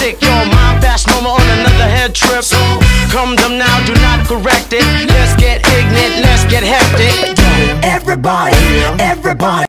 take your mind fast moment on another head trip. So come them now, do not correct it. Let's get ignorant, let's get hectic. Everybody, everybody,